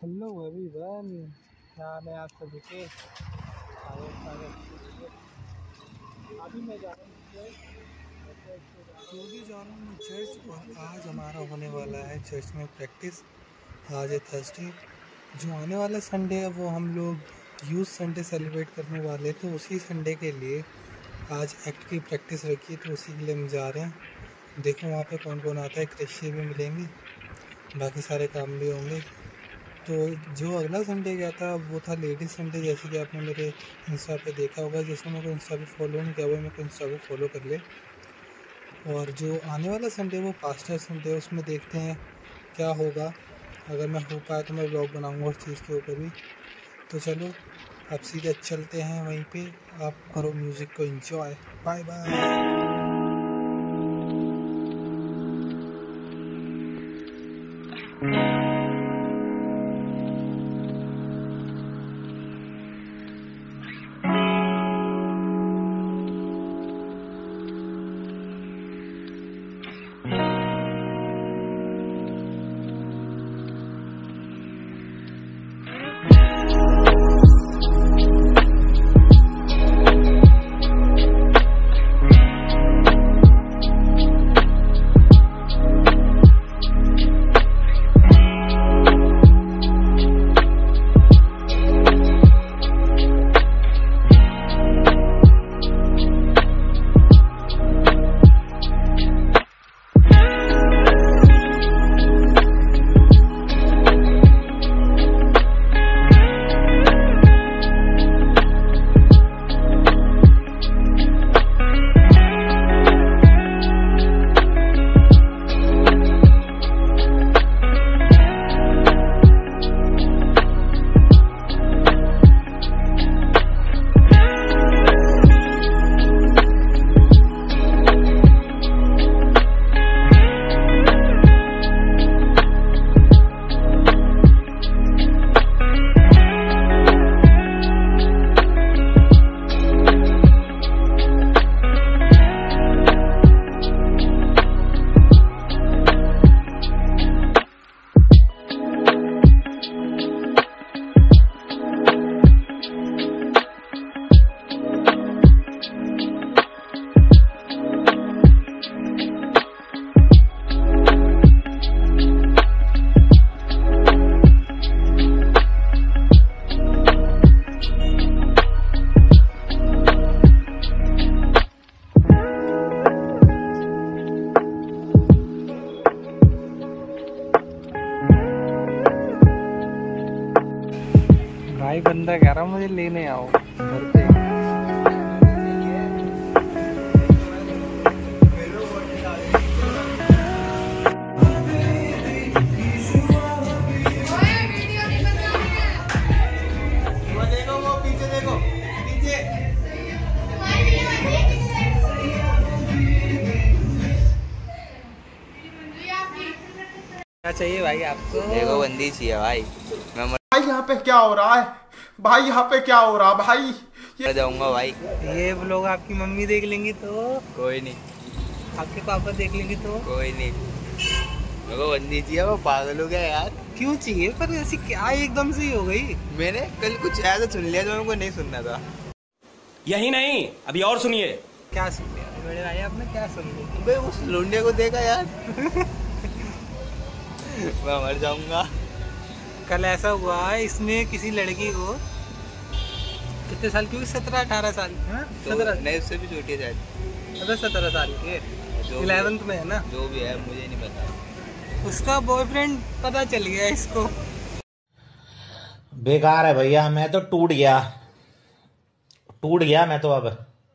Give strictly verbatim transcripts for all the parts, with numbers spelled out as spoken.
Hello everyone, क्या हाल है आप सभी के। अभी मैं जा रहा हूँ जो भी जा रहा हूँ चर्च, और आज हमारा होने वाला है चर्च में प्रैक्टिस। आज है थर्सडे, जो आने वाला संडे है वो हम लोग यूथ संडे सेलिब्रेट करने वाले, तो उसी संडे के लिए आज एक्ट की प्रैक्टिस रखी, तो उसी के लिए हम जा रहे हैं। देखो वहाँ पे कौन कौन आता है, क्रिश्चियन भी मिलेंगे, बाकी सारे काम भी होंगे। तो जो अगला संडे गया था वो था लेडीज संडे, जैसे कि आपने मेरे इंस्टा पे देखा होगा। जिसने मेरे को इंस्टा पे फॉलो नहीं किया वो मेरे को इंस्टा पे फॉलो कर ले। और जो आने वाला संडे वो पास्टर संडे, उसमें देखते हैं क्या होगा। अगर मैं हो पाया तो मैं व्लॉग बनाऊंगा उस चीज़ के ऊपर भी। तो चलो अब सीधे चलते हैं वहीं पे, आप करो म्यूज़िक को एंजॉय। Bye bye. भाई बंदा कह रहा मुझे लेने आओ घर पे। देखो वो पीछे, देखो पीछे। क्या चाहिए भाई आपको? देखो बंदी चाहिए भाई। मैं भाई यहाँ पे क्या हो रहा है भाई, यहाँ पे क्या हो रहा है भाई? ये जाऊंगा भाई। ये व्लॉग आपकी मम्मी देख लेंगी तो? कोई नहीं। आपके पापा देख लेंगे तो? कोई नहीं। मेरे को बंदी चाहिए, वो पागल हो गया यार। क्यों चाहिए? पर ऐसी क्या एकदम से ही हो गई? मैंने कल कुछ ऐसा सुन लिया जो मेरे को नहीं सुनना था। यही नहीं, अभी और सुनिए। क्या सुन लिया बड़े भाई आपने? क्या सुन लिया? बे उस लुंडे को देखा यार। मैं मर जाऊंगा। कल ऐसा हुआ है, इसने किसी लड़की को, कितने साल की? सत्रह अठारह साल तो सत्रह नहीं, उससे भी छोटी है शायद। अबे सत्रह साल की, इलेवेंथ में है ना? जो भी है मुझे नहीं पता। उसका बॉयफ्रेंड पता चल गया इसको। बेकार है भैया, मैं तो टूट गया टूट गया मैं तो। अब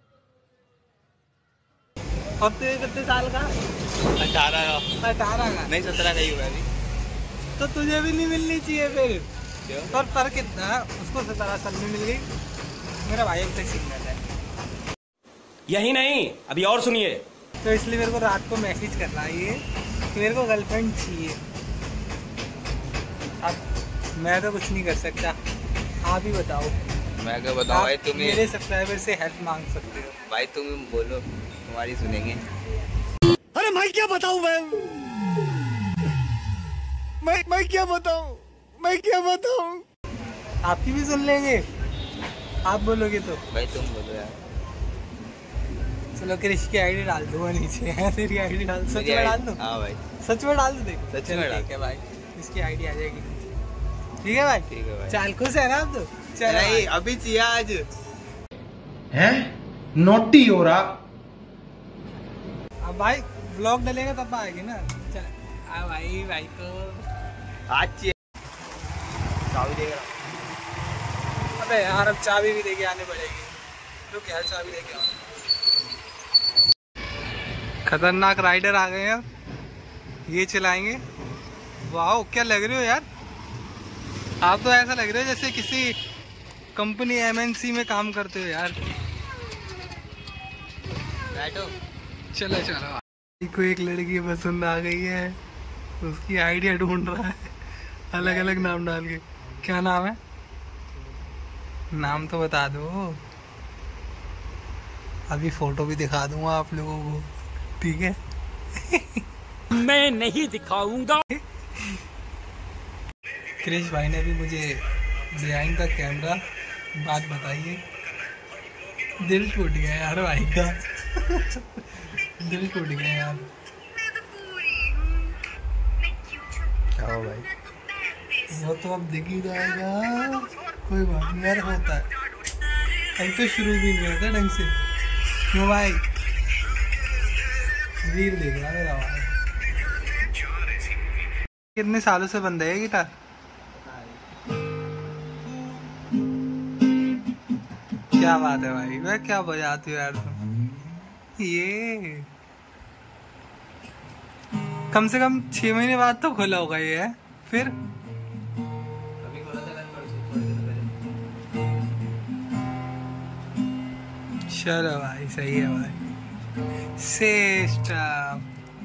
अब तो कितने साल का? अठारह का। अठारह का नहीं, सत्रह का ही हुआ अभी। तो तुझे भी नहीं मिलनी चाहिए फिर। क्यों? पर पर कितना है? उसको सत्रह साल में मिल गई। मेरा भाई अब तक सिंगल है। यही नहीं, अभी और सुनिए। तो इसलिए मेरे को रात को मैसेज कर रहा है ये कि मेरे को गर्लफ्रेंड चाहिए। अब मैं तो कुछ नहीं कर सकता, आप ही बताओ। मैं क्या बताऊं भाई, तुम मेरे सब्सक्राइबर से हेल्प मांग सकते हो भाई। तुम बोलो, तुम्हारी सुनेंगे। अरे मैं क्या बताऊं, मैं मैं मैं क्या बताऊं मैं क्या बताऊं? आपकी भी सुन लेंगे, आप बोलोगे तो। भाई तुम बोलो यार। चलो क्रिश की आईडी डाल दूंगा नीचे है, तेरी आईडी डाल, सच में डाल दूं? हाँ भाई सच में डाल दो, देख सच में डाल। ठीक है भाई, इसकी आईडी आ जाएगी। ठीक है भाई, ठीक है भाई। चल खुश है ना आप तो? चल नहीं अभी चाहिए आज हैं नोटी हो रहा। अब भाई ब्लॉग डलेगा तब आएगी ना। चल आ भाई, भाई को आज चाहिए। चाबी देगा। अबे यार अब चाबी भी देके आनी पड़ेगी। रुक यार चाबी देके आओ। खतरनाक राइडर आ गए हैं, ये चलाएंगे। वाह क्या लग रहे हो यार, आप तो ऐसा लग रहे हो जैसे किसी कंपनी एमएनसी में काम करते हो यार। बैठो। चलो चलो। को एक लड़की पसंद आ गई है, उसकी आइडिया ढूंढ रहा है अलग अलग नाम डाल के। क्या नाम है? नाम तो बता दो, अभी फोटो भी दिखा दूंगा आप लोगों को, ठीक है? मैं नहीं दिखाऊंगा। क्रिश भाई ने भी मुझे बिहाइंड द कैमरा बात बताई है। दिल टूट गया यार भाई का। दिल टूट गया यार। क्या हो भाई? वो तो अब दिख ही जाएगा, कोई बात नहीं यार, होता है। अभी तो शुरू भी नहीं होता ढंग से। क्यों भाई? रील देख रहा मेरा भाई। कितने सालों से बंद है गिटार? क्या बात है भाई, मैं क्या बजाती हूँ यार तुम। ये कम से कम छह महीने बाद तो खुला होगा ये है फिर। अभी खोला था थोड़ी देर पहले। चलो भाई सही है भाई, सिस्टम।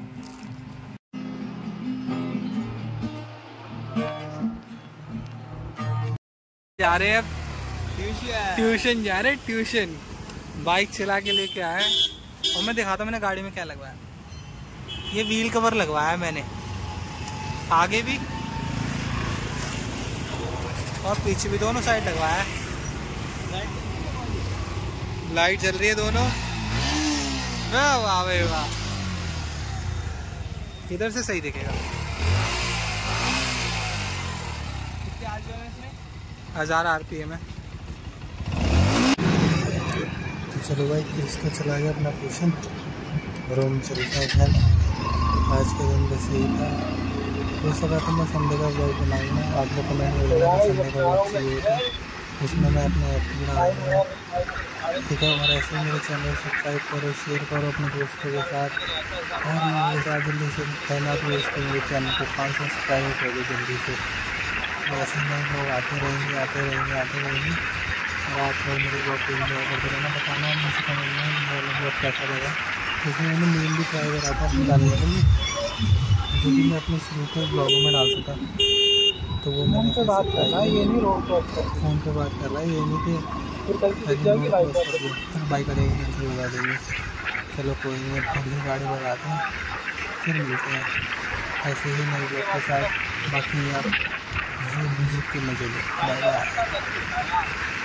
जा रहे हैं अब ट्यूशन, जा रहे ट्यूशन। बाइक चला के लेके आए और मैं दिखाता हूँ मैंने गाड़ी में क्या लगवाया। ये व्हील कवर लगवाया है मैंने, आगे भी और पीछे भी, दोनों साइड लगवाया है। लाइट जल रही है दोनों। वाह वाह वाह वाह, इधर से सही दिखेगा। कितने आज जो है इसमें? हजार आरपीएम है। तो चलो भाई, कृष्ण चला गया अपना ट्यूशन, रूम चलता है घर। आज के दिन बस यही था। हो सका तो मैं संडे का ब्लॉग बनाऊंगा। आप लोग कमेंट में बोला संडे का ब्लॉग चाहिए था, उसमें मैं अपने एक्टिव बनाऊँगा, ठीक है? और ऐसे मेरे चैनल सब्सक्राइब करो, शेयर करो अपने दोस्तों के साथ। और मेरे साथ जल्दी से कहना तो इसको मेरे चैनल को पाँच सौ सब्सक्राइब करो जल्दी से। ऐसे नए लोग आते रहेंगे आते रहेंगे आते रहेंगे और आप लोग मेरे ब्लॉग को इन्जॉय करते रहना। बताना मुझे कमेंट में मेरा ब्लॉग कैसा लगा। इसमें मैंने मेन भी ट्राई करा था अपने डालने के लिए, जो कि मैं अपने शुरू के ब्लॉगों में डालता था। तो वो मैंने फिर बात कर रहा है, ये नहीं रोक फ़ोन पे बात कर रहा है, ये नहीं कि फिर बाइक करेंगे फिर लगा देंगे। चलो कोई नहीं, थोड़ी गाड़ी लगाते हैं फिर मिलते हैं ऐसे ही नए ब्लॉग के साथ। बाकी आप म्यूजिक के मजे लो। Bye bye.